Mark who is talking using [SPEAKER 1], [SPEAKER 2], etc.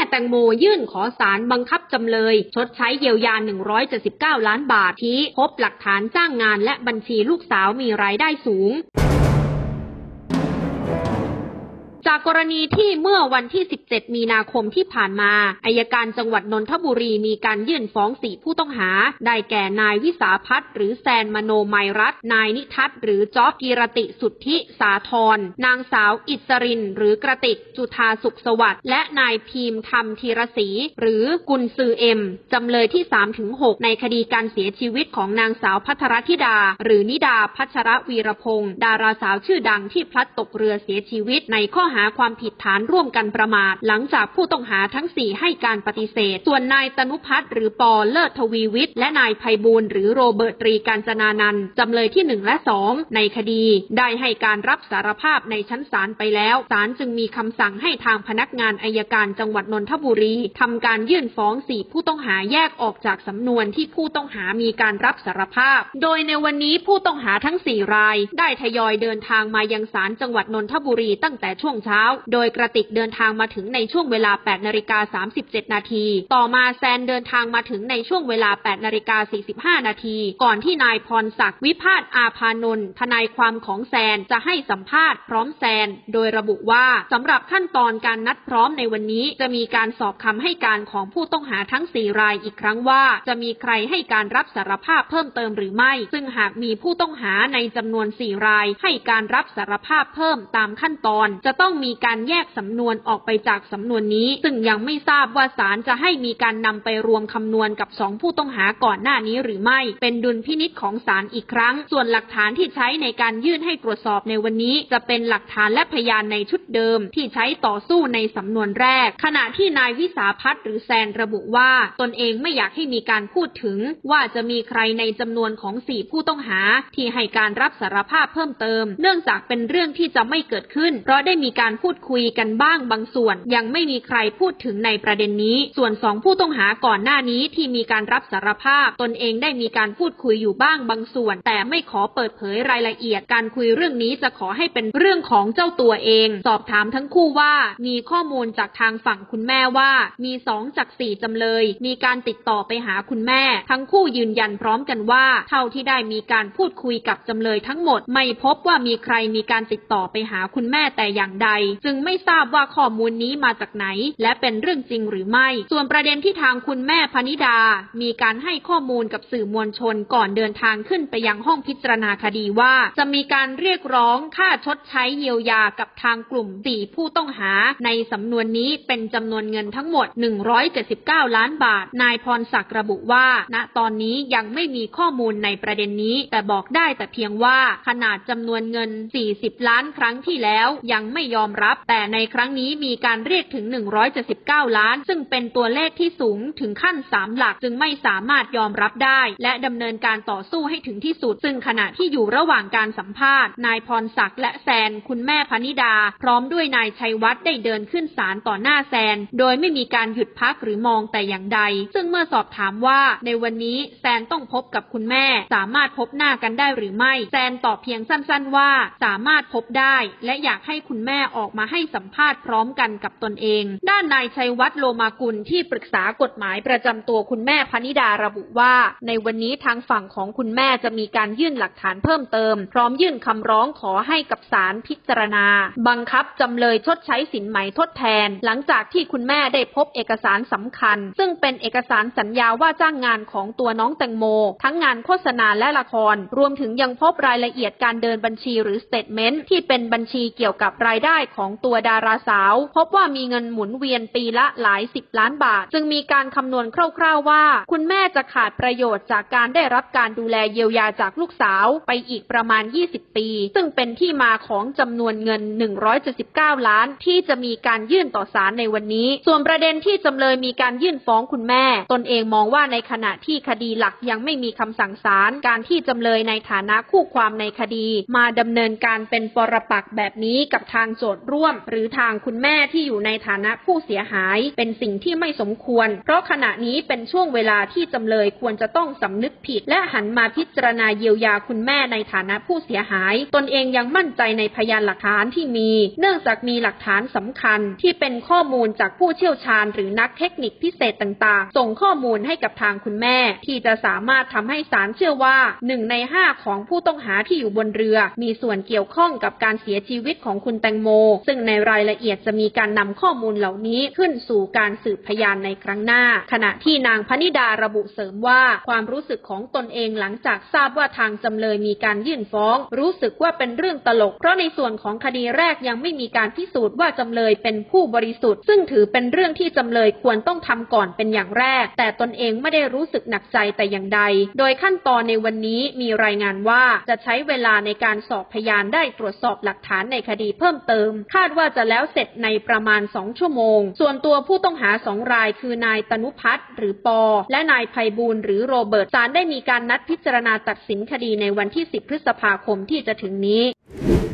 [SPEAKER 1] แตงโมยื่นขอศาลบังคับจำเลยชดใช้เยียวยา179 ล้านบาทที่พบหลักฐานจ้างงานและบัญชีลูกสาวมีรายได้สูงจากกรณีที่เมื่อวันที่17 มีนาคมที่ผ่านมาอัยการจังหวัดนนทบุรีมีการยื่นฟ้อง4 ผู้ต้องหาได้แก่นายวิสาภัทรหรือแซนมโนมัยรัตน์นายนิทัศน์หรือจ๊อบกีรติสุทธิสาธรนางสาวอิสรินหรือกระติกจุฑาสุขสวัสดิ์และนายพีมธรรมธีรศรีหรือกุลซือเอ็มจำเลยที่ 3-6 ในคดีการเสียชีวิตของนางสาวภัทรธิดาหรือนิดาพัชรวีรพงศ์ดาราสาวชื่อดังที่พลัดตกเรือเสียชีวิตในข้อหาความผิดฐานร่วมกันประมาทหลังจากผู้ต้องหาทั้ง4ให้การปฏิเสธส่วนนายตนุพัฒน์หรือปอเลิศทวีวิทย์และนายไพบูลย์หรือโรเบิร์ตตรีกาญจนานันท์จำเลยที่1 และ 2ในคดีได้ให้การรับสารภาพในชั้นศาลไปแล้วศาลจึงมีคำสั่งให้ทางพนักงานอัยการจังหวัดนนทบุรีทำการยื่นฟ้อง4 ผู้ต้องหาแยกออกจากสำนวนที่ผู้ต้องหามีการรับสารภาพโดยในวันนี้ผู้ต้องหาทั้ง4 รายได้ทยอยเดินทางมายังศาลจังหวัดนนทบุรีตั้งแต่ช่วงเช้าโดยกระติกเดินทางมาถึงในช่วงเวลา 8:37 นาทีต่อมาแซนเดินทางมาถึงในช่วงเวลา 8:45 นาทีก่อนที่นายพรศักดิ์วิพาทอาภานนท์ทนายความของแซนจะให้สัมภาษณ์พร้อมแซนโดยระบุว่าสำหรับขั้นตอนการนัดพร้อมในวันนี้จะมีการสอบคำให้การของผู้ต้องหาทั้ง4 รายอีกครั้งว่าจะมีใครให้การรับสารภาพเพิ่มเติมหรือไม่ซึ่งหากมีผู้ต้องหาในจำนวน4 รายให้การรับสารภาพเพิ่มตามขั้นตอนจะต้องมีการแยกสำนวนออกไปจากสำนวนนี้ซึ่งยังไม่ทราบว่าศาลจะให้มีการนำไปรวมคำนวณกับ2 ผู้ต้องหาก่อนหน้านี้หรือไม่เป็นดุลพินิจของศาลอีกครั้งส่วนหลักฐานที่ใช้ในการยื่นให้ตรวจสอบในวันนี้จะเป็นหลักฐานและพยานในชุดเดิมที่ใช้ต่อสู้ในสำนวนแรกขณะที่นายวิสาภัทรหรือแซนระบุว่าตนเองไม่อยากให้มีการพูดถึงว่าจะมีใครในจำนวนของ4 ผู้ต้องหาที่ให้การรับสารภาพเพิ่มเติมเนื่องจากเป็นเรื่องที่จะไม่เกิดขึ้นเพราะได้มีการพูดคุยกันบ้างบางส่วนยังไม่มีใครพูดถึงในประเด็นนี้ส่วน2 ผู้ต้องหาก่อนหน้านี้ที่มีการรับสารภาพตนเองได้มีการพูดคุยอยู่บ้างบางส่วนแต่ไม่ขอเปิดเผยรายละเอียดการคุยเรื่องนี้จะขอให้เป็นเรื่องของเจ้าตัวเองสอบถามทั้งคู่ว่ามีข้อมูลจากทางฝั่งคุณแม่ว่ามี2 จาก 4จำเลยมีการติดต่อไปหาคุณแม่ทั้งคู่ยืนยันพร้อมกันว่าเท่าที่ได้มีการพูดคุยกับจำเลยทั้งหมดไม่พบว่ามีใครมีการติดต่อไปหาคุณแม่แต่อย่างใดจึงไม่ทราบว่าข้อมูลนี้มาจากไหนและเป็นเรื่องจริงหรือไม่ส่วนประเด็นที่ทางคุณแม่พนิดามีการให้ข้อมูลกับสื่อมวลชนก่อนเดินทางขึ้นไปยังห้องพิจารณาคดีว่าจะมีการเรียกร้องค่าชดใช้เยียวยากับทางกลุ่ม4 ผู้ต้องหาในสำนวนนี้เป็นจำนวนเงินทั้งหมด179 ล้านบาทนายพรศักดิ์ระบุว่าณตอนนี้ยังไม่มีข้อมูลในประเด็นนี้แต่บอกได้แต่เพียงว่าขนาดจำนวนเงิน40 ล้านครั้งที่แล้วยังไม่ยอมรับแต่ในครั้งนี้มีการเรียกถึง179 ล้านซึ่งเป็นตัวเลขที่สูงถึงขั้น3 หลักจึงไม่สามารถยอมรับได้และดำเนินการต่อสู้ให้ถึงที่สุดซึ่งขณะที่อยู่ระหว่างการสัมภาษณ์นายพรศักดิ์และแซนคุณแม่พนิดาพร้อมด้วยนายชัยวัฒน์ได้เดินขึ้นศาลต่อหน้าแซนโดยไม่มีการหยุดพักหรือมองแต่อย่างใดซึ่งเมื่อสอบถามว่าในวันนี้แซนต้องพบกับคุณแม่สามารถพบหน้ากันได้หรือไม่แซนตอบเพียงสั้นๆว่าสามารถพบได้และอยากให้คุณแม่ออกมาให้สัมภาษณ์พร้อมกันกับตนเองด้านนายชัยวัฒน์โลมากุลที่ปรึกษากฎหมายประจำตัวคุณแม่พนิดาระบุว่าในวันนี้ทางฝั่งของคุณแม่จะมีการยื่นหลักฐานเพิ่มเติมพร้อมยื่นคำร้องขอให้กับศาลพิจารณาบังคับจำเลยชดใช้สินไหมทดแทนหลังจากที่คุณแม่ได้พบเอกสารสำคัญซึ่งเป็นเอกสารสัญญาว่าจ้างงานของตัวน้องแตงโมทั้งงานโฆษณาและละครรวมถึงยังพบรายละเอียดการเดินบัญชีหรือสเตทเมนต์ที่เป็นบัญชีเกี่ยวกับรายได้ของตัวดาราสาวพบว่ามีเงินหมุนเวียนปีละหลาย10 ล้านบาทจึงมีการคำนวณคร่าวๆว่าคุณแม่จะขาดประโยชน์จากการได้รับการดูแลเยียวยาจากลูกสาวไปอีกประมาณ20 ปีซึ่งเป็นที่มาของจำนวนเงิน179 ล้านที่จะมีการยื่นต่อศาลในวันนี้ส่วนประเด็นที่จำเลยมีการยื่นฟ้องคุณแม่ตนเองมองว่าในขณะที่คดีหลักยังไม่มีคำสั่งศาลการที่จำเลยในฐานะคู่ความในคดีมาดำเนินการเป็นปรปักษ์แบบนี้กับทางโจทย์ร่วมหรือทางคุณแม่ที่อยู่ในฐานะผู้เสียหายเป็นสิ่งที่ไม่สมควรเพราะขณะนี้เป็นช่วงเวลาที่จำเลยควรจะต้องสำนึกผิดและหันมาพิจารณาเยียวยาคุณแม่ในฐานะผู้เสียหายตนเองยังมั่นใจในพยานหลักฐานที่มีเนื่องจากมีหลักฐานสำคัญที่เป็นข้อมูลจากผู้เชี่ยวชาญหรือนักเทคนิคพิเศษต่างๆส่งข้อมูลให้กับทางคุณแม่ที่จะสามารถทำให้ศาลเชื่อว่า1 ใน 5ของผู้ต้องหาที่อยู่บนเรือมีส่วนเกี่ยวข้องกับการเสียชีวิตของคุณแตงโมซึ่งในรายละเอียดจะมีการนำข้อมูลเหล่านี้ขึ้นสู่การสืบพยานในครั้งหน้าขณะที่นางพนิดาระบุเสริมว่าความรู้สึกของตนเองหลังจากทราบว่าทางจำเลยมีการยื่นฟ้องรู้สึกว่าเป็นเรื่องตลกเพราะในส่วนของคดีแรกยังไม่มีการพิสูจน์ว่าจำเลยเป็นผู้บริสุทธิ์ซึ่งถือเป็นเรื่องที่จำเลยควรต้องทำก่อนเป็นอย่างแรกแต่ตนเองไม่ได้รู้สึกหนักใจแต่อย่างใดโดยขั้นตอนในวันนี้มีรายงานว่าจะใช้เวลาในการสอบพยานได้ตรวจสอบหลักฐานในคดีเพิ่มเติมคาดว่าจะแล้วเสร็จในประมาณ2 ชั่วโมงส่วนตัวผู้ต้องหา2 รายคือนายตนุพัฒน์หรือปอและนายไพบูลย์หรือโรเบิร์ตศาลได้มีการนัดพิจารณาตัดสินคดีในวันที่10 พฤษภาคมที่จะถึงนี้